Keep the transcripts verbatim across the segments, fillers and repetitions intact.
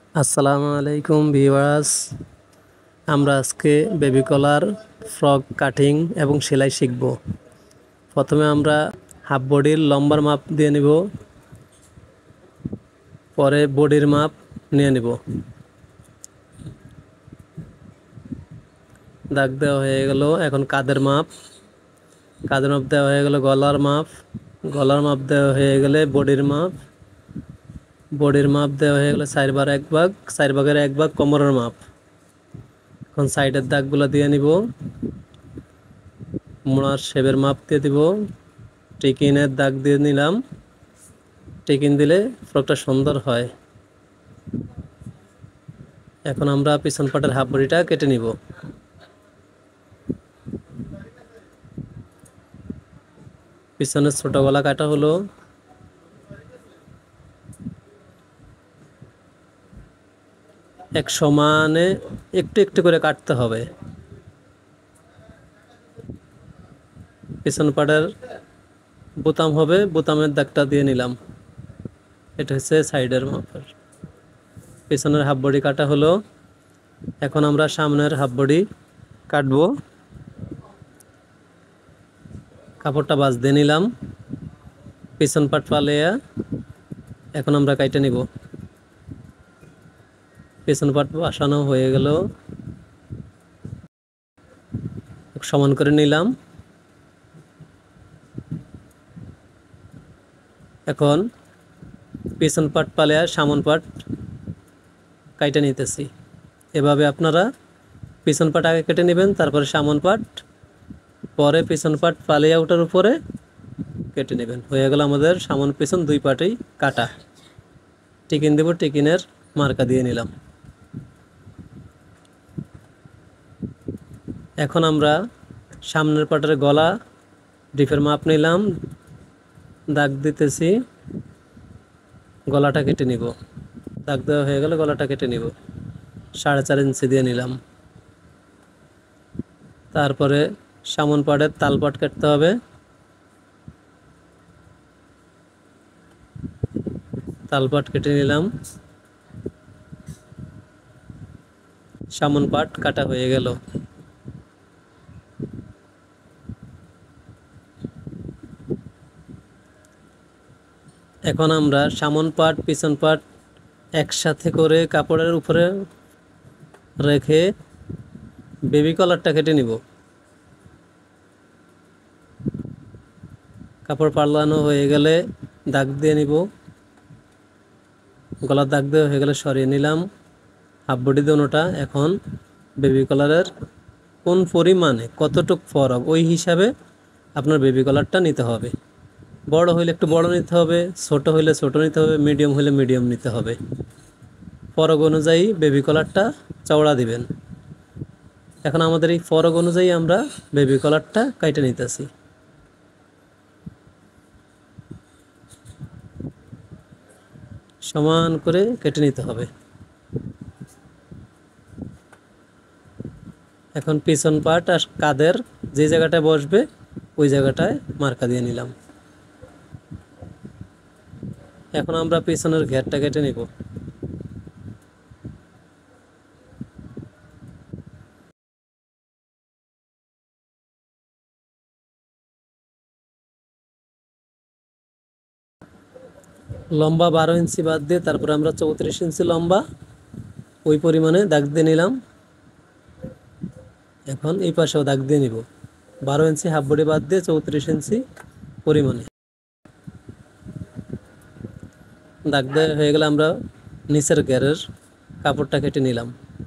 আসসালামু আলাইকুম ভিউয়ার্স। আমরা আজকে বেবি কলার ফ্রক কাটিং এবং সেলাই শিখব। প্রথমে আমরা হাফ বডির লম্বার মাপ দিয়ে নিব, পরে বডির মাপ নিয়ে নিব। দাগ দেওয়া হয়ে গেল। এখন কাঁধের মাপ, কাঁধের মাপ দেওয়া হয়ে গেল। গলার মাপ, গলার মাপ দেওয়া হয়ে গেলে বডির মাপ, বডির মাপ দেওয়া হয়ে গেলে চার বার এক ভাগ, চার ভাগের এক ভাগ কোমরের মাপ। এখন সাইডের দাগগুলো দিয়ে নিব। মোড়ার শেপের মাপ দিয়ে দিব। টিকিনের দাগ দিয়ে নিলাম। টিকিন দিলে ফ্রকটা সুন্দর হয়। এখন আমরা পিছন পাটের হাফ বডিটা কেটে নিব। পিছনের ছোট গলা কাটা হলো। এক সমানে একটু একটু করে কাটতে হবে। পিছন পাটের বোতাম হবে, বোতামের দাগটা দিয়ে নিলাম। এটা হচ্ছে সাইডের মাপের। পিছনের হাফ বডি কাটা হলো। এখন আমরা সামনের হাফ বডি কাটবো। কাপড়টা বাজ দিয়ে নিলাম। পিছন পাট ফালিয়া এখন আমরা কাইটে নিব। পিছন পাট বসানো হয়ে গেল, সমান করে নিলাম। এখন পিছন পাট পালিয়া সামন পাট কাইটে নিতেছি। এভাবে আপনারা পিছন পাট আগে কেটে নেবেন, তারপরে সামন পাট, পরে পিছন পাট পালিয়া ওঠার উপরে কেটে নেবেন। হয়ে গেল আমাদের সামন পিছন দুই পাটেই কাটা। টিকিন দেব, টিকিনের মার্কা দিয়ে নিলাম। এখন আমরা সামনের পাটের গলা ডিপের মাপ নিলাম, দাগ দিতেছি। গলাটা কেটে নিব। দাগ দেওয়া হয়ে গেলে গলাটা কেটে নিব। সাড়ে চার ইঞ্চি দিয়ে নিলাম। তারপরে সামন পাটের তাল পাট কাটতে হবে। তাল পাট কেটে নিলাম। সামন পাট কাটা হয়ে গেল। এখন আমরা সামন পাট পিছন পাট একসাথে করে কাপড়ের উপরে রেখে বেবি কলারটা কেটে নিব। কাপড় পাল্লানো হয়ে গেলে দাগ দিয়ে নিব। গলার দাগ দেওয়া হয়ে গেলে সরিয়ে নিলাম। হাফ বডি দোনোটা। এখন বেবি কলারের কোন পরিমাণে কতটুক ফরক, ওই হিসাবে আপনার বেবি কলারটা নিতে হবে। বড় হইলে একটু বড় নিতে হবে, ছোট হইলে ছোট নিতে হবে, মিডিয়াম হইলে মিডিয়াম নিতে হবে। ফরক অনুযায়ী বেবি কলারটা চওড়া দিবেন। এখন আমাদের এই ফরক অনুযায়ী আমরা বেবি কলারটা কাইটে নিতেছি। সমান করে কেটে নিতে হবে। এখন পিছন পাট আর কাঁধের যে জায়গাটায় বসবে ওই জায়গাটায় মার্কা দিয়ে নিলাম। এখন আমরা পিছনের ঘেরটা কেটে নিব। লম্বা বারো ইঞ্চি বাদ দিয়ে তারপরে আমরা চৌত্রিশ ইঞ্চি লম্বা ওই পরিমাণে দাগ দিয়ে নিলাম। এখন এই পাশেও দাগ দিয়ে নিব। বারো ইঞ্চি হাফ বডি বাদ দিয়ে চৌত্রিশ ইঞ্চি পরিমাণে দাগ দেওয়া হয়ে গেলে আমরা নিচের ঘেরের কাপড়টা কেটে নিলাম।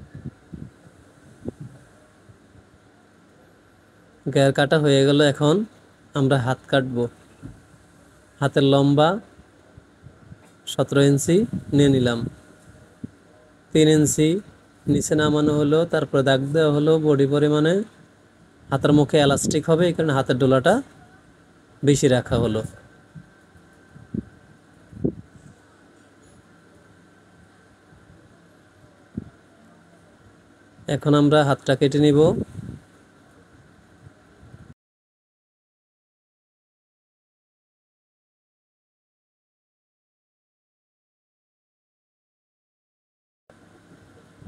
ঘের কাটা হয়ে গেল। এখন আমরা হাত কাটবো। হাতের লম্বা সতেরো ইঞ্চি নিয়ে নিলাম। তিন ইঞ্চি নিচে নামানো হলো, তারপরে দাগ দেওয়া হলো বডি পরিমাণে। হাতের মুখে এলাস্টিক হবে, এই কারণে হাতের ডোলাটা বেশি রাখা হলো। এখন আমরা হাতটা কেটে নিব।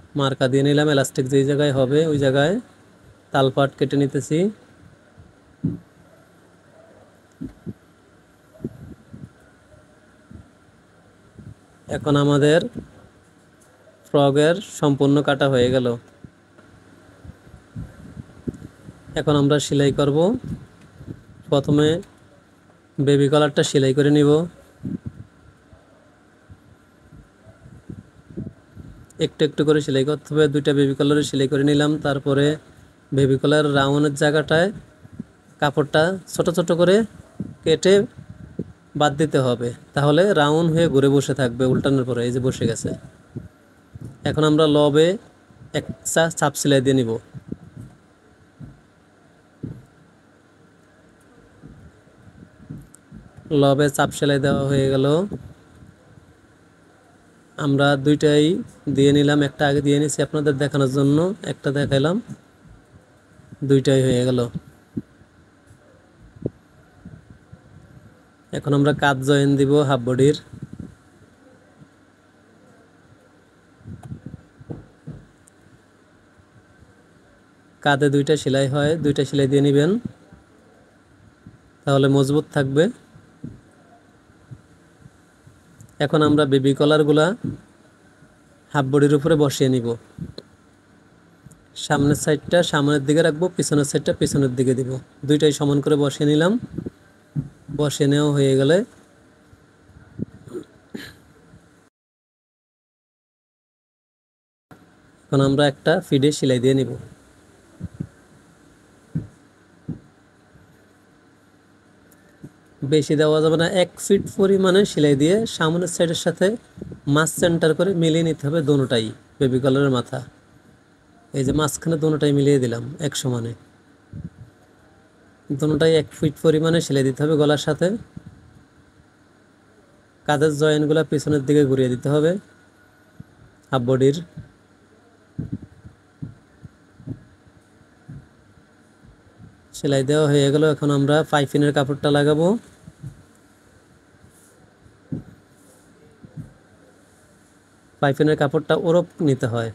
মার্কা দিয়ে নিলাম, এলাস্টিক যেই জায়গায় হবে ওই জায়গায় তালপাট কেটে নিতেছি। এখন আমাদের ফ্রগের সম্পূর্ণ কাটা হয়ে গেল। এখন আমরা সেলাই করব। প্রথমে বেবি কলারটা সেলাই করে নিব। একটু একটু করে সেলাই করতে হবে। দুইটা বেবি কলারে সেলাই করে নিলাম। তারপরে বেবি কলার রাউন্ডের জায়গাটায় কাপড়টা ছোট ছোট করে কেটে বাদ দিতে হবে, তাহলে রাউন্ড হয়ে ঘুরে বসে থাকবে উল্টানোর পরে। এই যে বসে গেছে। এখন আমরা লবে একটা চাপ সেলাই দিয়ে নিব। লবে চাপ সেলাই দেওয়া হয়ে গেল। আমরা দুইটাই দিয়ে নিলাম, একটা আগে দিয়ে নিছি আপনাদের দেখানোর জন্য, একটা দেখাইলাম, দুইটাই হয়ে গেল। এখন আমরা কাঁধ জয়েন দিব হাফ বডির। কাঁধে দুইটা সেলাই হয়, দুইটা সেলাই দিয়ে নেবেন, তাহলে মজবুত থাকবে। এখন আমরা বেবি কলারগুলা হাফ বডির উপরে বসিয়ে নিব। সামনের সাইডটা সামনের দিকে রাখবো, পিছনের সাইডটা পিছনের দিকে দিব। দুইটাই সমান করে বসিয়ে নিলাম। বসিয়ে নেওয়া হয়ে গেলে এখন আমরা একটা ফিডে সেলাই দিয়ে নিব। বেশি দেওয়া যাবে না, এক ফিট পরিমাণে সেলাই দিয়ে সামনের সাইডের সাথে মাছ সেন্টার করে মিলিয়ে নিতে হবে দোনোটাই। বেবি কলারের মাথা এই যে মাঝখানে দোনোটাই মিলিয়ে দিলাম এক সমানে। দোনোটাই এক ফিট পরিমাণে সেলাই দিতে হবে গলার সাথে। কাঁধের জয়েন্টগুলো পিছনের দিকে ঘুরিয়ে দিতে হবে হাফ বডির। সেলাই দেওয়া হয়ে গেল। এখন আমরা পাইপিনের কাপড়টা লাগাবো। পাইপিনের কাপড়টা ওরপ নিতে হয়।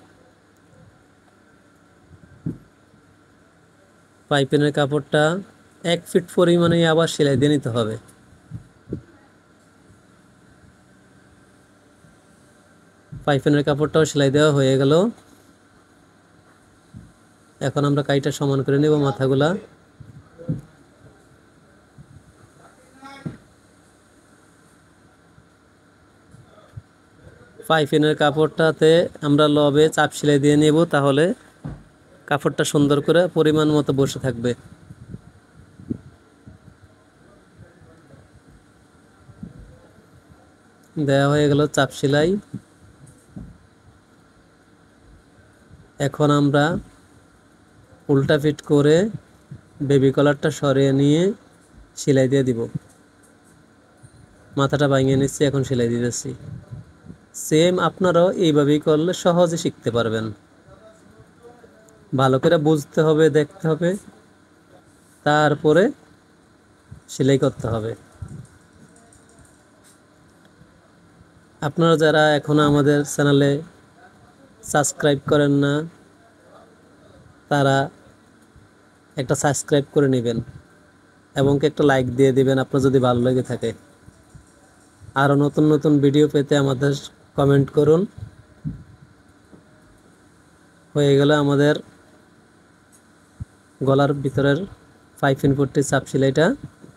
পাইপিনের কাপড়টা এক ফিট পরিমাণে আবার সেলাই দিয়ে নিতে হবে। পাইপিনের কাপড়টাও সেলাই দেওয়া হয়ে গেল। এখন আমরা কাইটা সমান করে নেব মাথাগুলা। পাইপিনের কাপড়টাতে আমরা লবে চাপ সেলাই দিয়ে নেব, তাহলে কাপড়টা সুন্দর করে পরিমাণ মতো বসে থাকবে। দেওয়া হয়ে গেল চাপ সেলাই। এখন আমরা উল্টা ফিট করে বেবি কলারটা সরিয়ে নিয়ে সেলাই দিয়ে দিব। মাথাটা ভাঙিয়ে নিচ্ছি, এখন সেলাই দিতেছি। সেম আপনারাও এইভাবেই করলে সহজে শিখতে পারবেন। ভালো করে বুঝতে হবে, দেখতে হবে, তারপরে সেলাই করতে হবে। আপনারা যারা এখনো আমাদের চ্যানেলে সাবস্ক্রাইব করেন না, তারা একটা সাবস্ক্রাইব করে নেবেন এবং একটা লাইক দিয়ে দিবেন আপনার যদি ভালো লেগে থাকে। আরও নতুন নতুন ভিডিও পেতে আমাদের কমেন্ট করুন। হয়ে গেল আমাদের গলার ভিতরের পাইপিন পট্টি চাপ সেলাইটা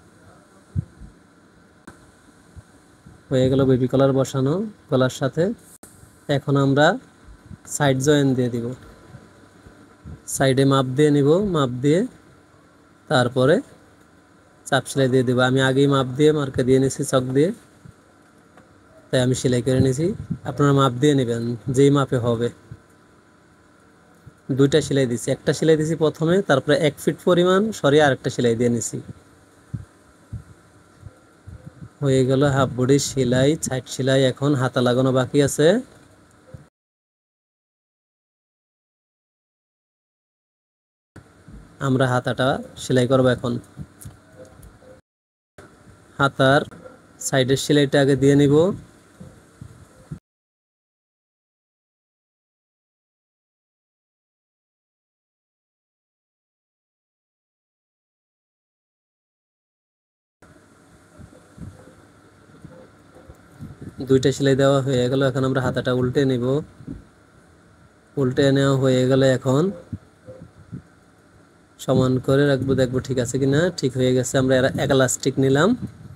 হয়ে গেল। বেবি কলার বসানো গলার সাথে। এখন আমরা সাইড জয়েন দিয়ে দিব। সাইডে মাপ দিয়ে নিব, মাপ দিয়ে তারপরে চাপ সেলাই দিয়ে দেবো। আমি আগেই মাপ দিয়ে মার্কা দিয়ে নিয়েছি চক দিয়ে, তাই আমি সেলাই করে নিয়েছি। আপনারা মাপ দিয়ে নেবেন যেই মাপে হবে। দুইটা সেলাই দিছি, একটা সেলাই দিছি প্রথমে, তারপরে এক ফিট পরিমাণ সরিয়ে আরেকটা সেলাই দিয়ে নিছি। হয়ে গেল হাফ বডির সেলাই, সাইড সেলাই। এখন হাতা লাগানো বাকি আছে। আমরা হাতাটা সেলাই করব। এখন হাতার সাইডের সেলাইটা আগে দিয়ে নিব। দুইটা সেলাই দেওয়া হয়ে গেল। এখন আমরা হাতাটা উল্টে নিব। উল্টে নেওয়া হয়ে গেলে এখন সমান করে রাখবো, দেখবো ঠিক আছে কিনা। ঠিক হয়ে গেছে। আমরা এক এলাস্টিক নিলাম।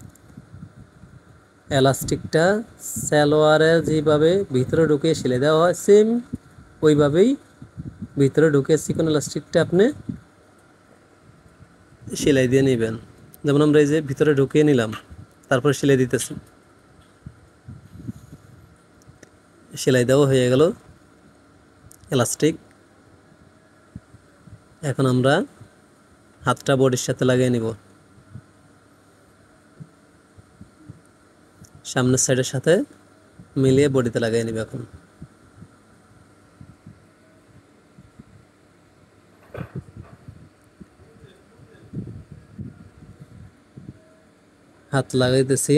এলাস্টিকটা সালোয়ারে যেভাবে ভিতরে ঢুকে সেলাই দেওয়া হয় সেম ওইভাবেই ভিতরে ঢুকে চিকন এলাস্টিকটা আপনি সেলাই দিয়ে নেবেন। যেমন আমরা এই যে ভিতরে ঢুকিয়ে নিলাম, তারপর সেলাই দিতেছি। সেলাই দেওয়া হয়ে গেল এলাস্টিক। এখন আমরা হাতটা বডির সাথে লাগিয়ে নিব, সামনের সাইডের সাথে মিলিয়ে বডিতে লাগিয়ে নিব। এখন হাত লাগাইতেছি।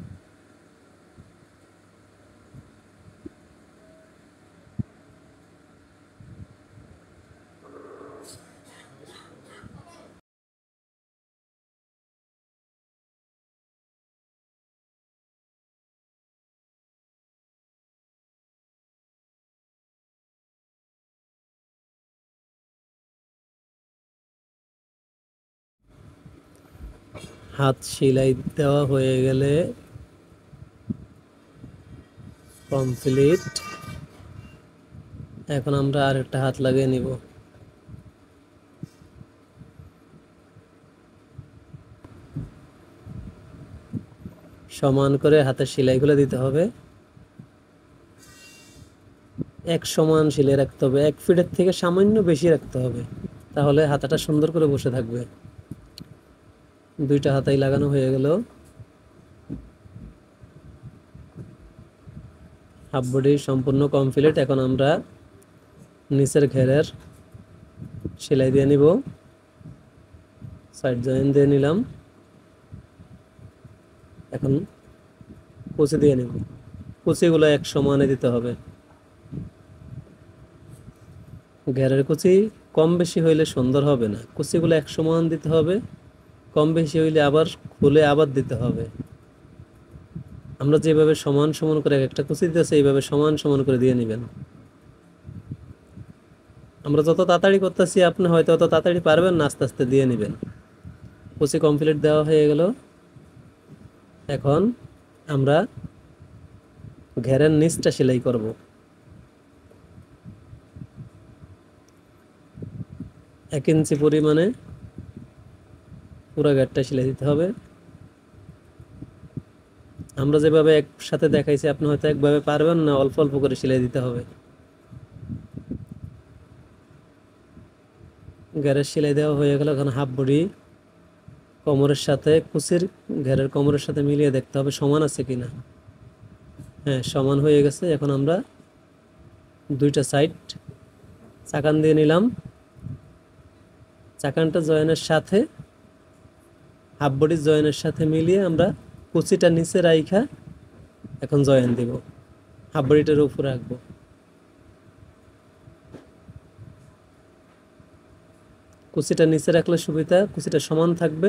হাত সেলাই দেওয়া হয়ে গেলে কমপ্লিট। এখন আমরা আরেকটা হাত লাগিয়ে নিব। সমান করে হাতের সেলাইগুলো দিতে হবে। এক সমান সেলাই রাখতে হবে, এক ফিটের থেকে সামান্য বেশি রাখতে হবে, তাহলে হাতাটা সুন্দর করে বসে থাকবে। দুইটা হাতাই লাগানো হয়ে গেল। হাফ বডি সম্পূর্ণ কমপ্লিট। এখন আমরা নিচের ঘেরের সেলাই দিয়ে নিব। সাইড জয়েন দিয়ে নিলাম। এখন কুচি দিয়ে নিব। কুচিগুলো এক সমানে দিতে হবে। ঘেরের কুচি কম বেশি হইলে সুন্দর হবে না, কুচিগুলো এক সমান দিতে হবে। কম বেশি হইলে আবার খুলে আবার দিতে হবে। আমরা যেভাবে সমান সমান করে একটা কুচি দিতেছি এইভাবে সমান সমান করে দিয়ে নেবেন। আমরা যত তাড়াতাড়ি করতেছি আপনি হয়তো অত তাড়াতাড়ি পারবেন না, আস্তে আস্তে দিয়ে নেবেন। কুচি কমপ্লিট দেওয়া হয়ে গেল। এখন আমরা ঘেরের নিচটা সেলাই করব। এক ইঞ্চি পরিমাণে পুরো ঘেরটা সেলাই দিতে হবে। আমরা যেভাবে একসাথে দেখাইছি আপনি হয়তো একভাবে পারবেন না, অল্প অল্প করে সেলাই দিতে হবে। ঘেরের সেলাই দেওয়া হয়ে গেল। এখন হাফ বডি কোমরের সাথে কুচির ঘেরের কোমরের সাথে মিলিয়ে দেখতে হবে সমান আছে কিনা। হ্যাঁ, সমান হয়ে গেছে। এখন আমরা দুইটা সাইড চাকান দিয়ে নিলাম। চাকানটা জয়েনের সাথে হাফ বডির জয়েনের সাথে মিলিয়ে আমরা কুচিটা নিচে রাইখা এখন জয়েন দিব। হাফ বডিটার উপরে রাখবো। কুচিটা নিচে রাখলে সুবিধা, কুচিটা সমান থাকবে।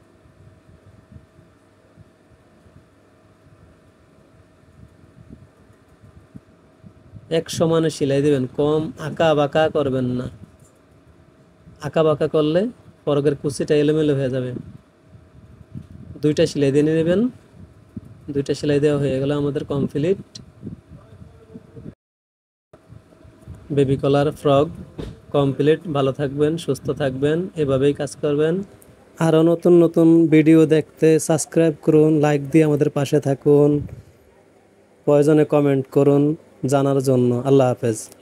এক সমানে সেলাই দেবেন, কম আঁকা বাঁকা করবেন না। আঁকা বাঁকা করলে পরকের কুচিটা এলোমেলো হয়ে যাবে। দুইটা সেলাই দিয়ে নেবেন। দুইটা সেলাই দেওয়া হয়ে গেল আমাদের complete. Baby collar frock complete. ভালো থাকবেন, সুস্থ থাকবেন, এভাবেই কাজ করবেন। আরও নতুন নতুন ভিডিও দেখতে সাবস্ক্রাইব করুন, লাইক দিয়ে আমাদের পাশে থাকুন, প্রয়োজনে কমেন্ট করুন জানার জন্য। আল্লাহ হাফেজ।